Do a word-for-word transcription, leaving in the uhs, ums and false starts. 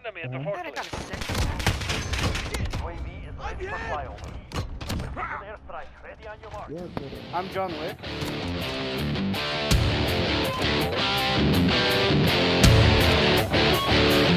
enemy at the forklift. U A V is ready for flyover. Precision airstrike, ready on your mark. I'm John Wick.